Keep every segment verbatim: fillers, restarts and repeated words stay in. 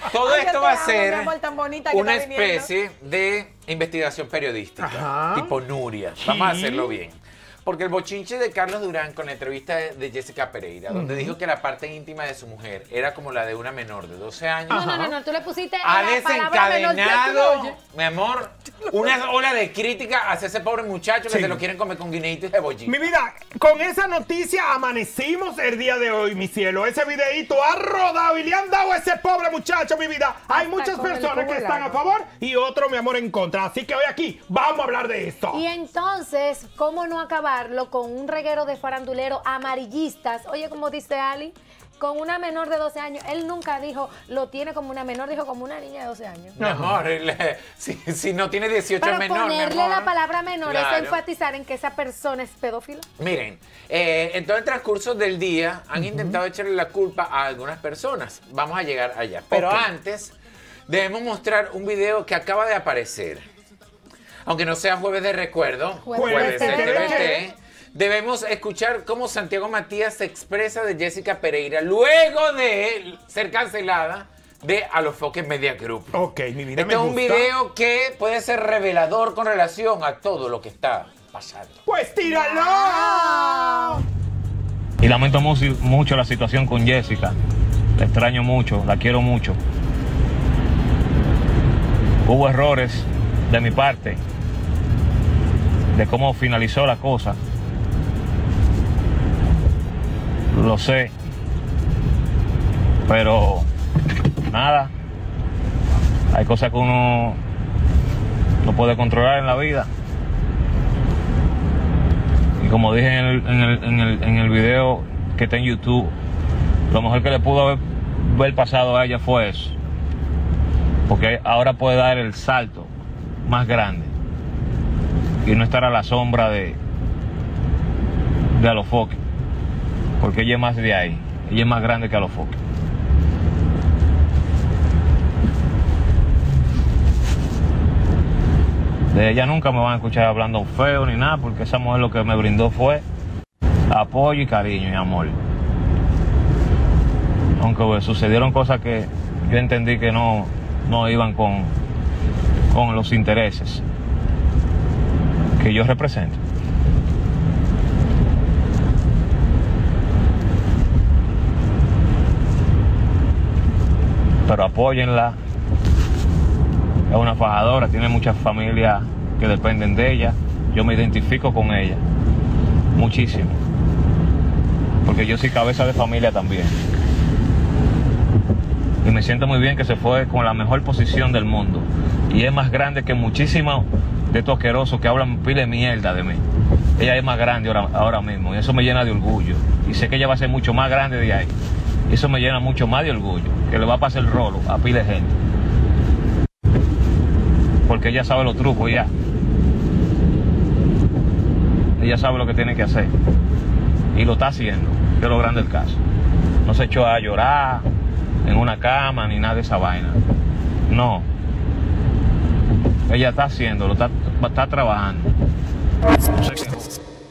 Todo Ay, esto yo va a te amo, ser mi amor, tan bonita que una está viniendo. especie de investigación periodística, Ajá. tipo Nuria. Vamos a hacerlo bien. Porque el bochinche de Carlos Durán con la entrevista de, de Jessica Pereira, donde Uh-huh. dijo que la parte íntima de su mujer era como la de una menor de doce años, No, no, no, no, tú le pusiste ha la palabra menor que tú desencadenado, oyes. mi amor, una ola de crítica hacia ese pobre muchacho que Sí. se lo quieren comer con guineitos de bollito. Mi vida, con esa noticia amanecimos el día de hoy, mi cielo. Ese videíto ha rodado y le han dado a ese pobre muchacho, mi vida. Hay Hasta muchas con el personas que cubo están a helado. favor y otros, mi amor, en contra. Así que hoy aquí vamos a hablar de esto. Y entonces, ¿cómo no acabarlo con un reguero de faranduleros amarillistas? Oye, como dice Ali, con una menor de doce años. Él nunca dijo, lo tiene como una menor, dijo como una niña de doce años. Mi amor, le- si, si no tiene dieciocho Pero es menor, mi ponerle amor. la palabra menor es Claro. enfatizar en que esa persona es pedófila. Miren, eh, en todo el transcurso del día han intentado echarle la culpa a algunas personas. Vamos a llegar allá. Pero Ok. antes, debemos mostrar un video que acaba de aparecer. Aunque no sea jueves de recuerdo, Jueves jueves, de de T V T. T V T, debemos escuchar cómo Santiago Matías se expresa de Jessica Pereira luego de ser cancelada de A los Foques Media Group. Ok, mi vida, Este me es un gusta. video que puede ser revelador con relación a todo lo que está pasando. Pues tíralo. Y lamento mu- mucho la situación con Jessica. La extraño mucho, la quiero mucho. Hubo errores de mi parte, de cómo finalizó la cosa. Lo sé. Pero nada. Hay cosas que uno no puede controlar en la vida. Y como dije en el, en el, en el, en el video que está en YouTube, lo mejor que le pudo haber, haber pasado a ella fue eso. Porque ahora puede dar el salto más grande y no estar a la sombra de, de Alofoque. Porque ella es más de ahí, ella es más grande que Alofoque. De ella nunca me van a escuchar hablando feo ni nada, porque esa mujer lo que me brindó fue apoyo y cariño y amor. Aunque pues, sucedieron cosas que yo entendí que no, no iban con, con los intereses que yo represento. Pero apóyenla. Es una fajadora, tiene muchas familias que dependen de ella. Yo me identifico con ella muchísimo, porque yo soy cabeza de familia también. Y me siento muy bien que se fue con la mejor posición del mundo. Y es más grande que muchísimos de estos asquerosos que hablan pile de mierda de mí. Ella es más grande ahora, ahora mismo, y eso me llena de orgullo. Y sé que ella va a ser mucho más grande de ahí. Y eso me llena mucho más de orgullo, que le va a pasar el rolo a pile de gente. Porque ella sabe los trucos ya. Ella sabe lo que tiene que hacer. Y lo está haciendo, que es lo grande del caso. No se echó a llorar en una cama ni nada de esa vaina. No. Ella está haciendo, lo está, está trabajando. No sé qué.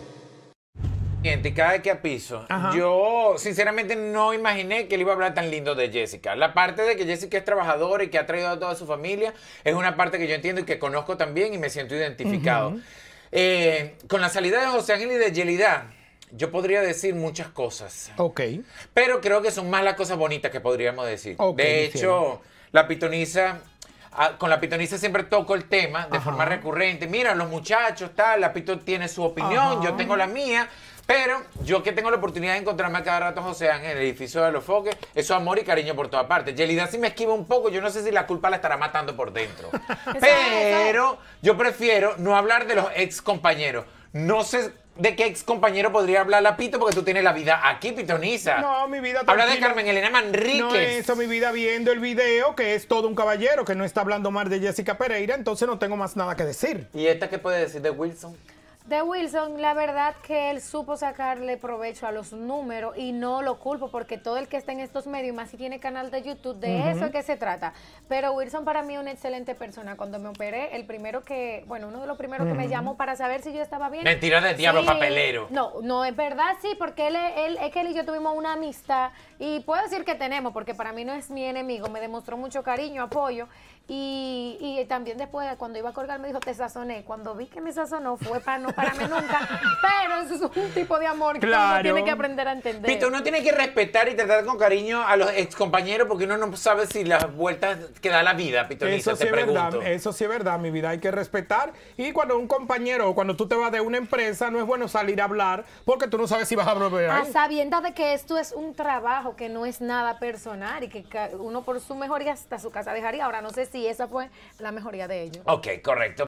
Y cada vez que a piso, Ajá. yo sinceramente no imaginé que él iba a hablar tan lindo de Jessica. La parte de que Jessica es trabajadora y que ha traído a toda su familia es una parte que yo entiendo y que conozco también y me siento identificado. Uh-huh. eh, con la salida de José Ángel y de Yelida, yo podría decir muchas cosas. Ok. Pero creo que son más las cosas bonitas que podríamos decir. Ok, de mi hecho, cielo. la pitoniza, ah, con la pitoniza siempre toco el tema de Ajá. forma recurrente. Mira, los muchachos, tal, la pito tiene su opinión, Ajá. yo tengo la mía. Pero yo que tengo la oportunidad de encontrarme a cada rato a José Ángel en el edificio de Los Foques, eso es amor y cariño por todas partes. Yelida sí me esquiva un poco, yo no sé si la culpa la estará matando por dentro. Pero yo prefiero no hablar de los ex compañeros. No sé de qué ex compañero podría hablar la Pito, porque tú tienes la vida aquí, Pitoniza. No, mi vida, Habla de tranquila. Carmen Elena Manríquez. No, eso, mi vida, viendo el video, que es todo un caballero, que no está hablando mal de Jessica Pereira, entonces no tengo más nada que decir. ¿Y esta qué puede decir de Wilson? De Wilson, la verdad que él supo sacarle provecho a los números y no lo culpo porque todo el que está en estos medios, más si tiene canal de YouTube, de uh-huh. eso es que se trata. Pero Wilson para mí es una excelente persona. Cuando me operé, el primero que, bueno, uno de los primeros uh-huh. que me llamó para saber si yo estaba bien. Mentira de diablo, sí, papelero. No, no, es verdad, sí, porque él, él, es que él y yo tuvimos una amistad y puedo decir que tenemos, porque para mí no es mi enemigo, me demostró mucho cariño, apoyo. Y, y también después, cuando iba a colgar, me dijo, te sazoné. Cuando vi que me sazonó, fue para no pararme nunca. Pero eso es un tipo de amor que claro. uno tiene que aprender a entender. Pito, uno tiene que respetar y tratar con cariño a los excompañeros porque uno no sabe si las vueltas que da la vida, Pitonisa, eso sí te es pregunto. verdad, eso sí es verdad, mi vida, hay que respetar. Y cuando un compañero o cuando tú te vas de una empresa, no es bueno salir a hablar porque tú no sabes si vas a volver A ahí. sabiendas de que esto es un trabajo, que no es nada personal y que uno por su mejoría hasta su casa dejaría. Ahora no sé si esa fue la mejoría de ellos. Ok, correcto.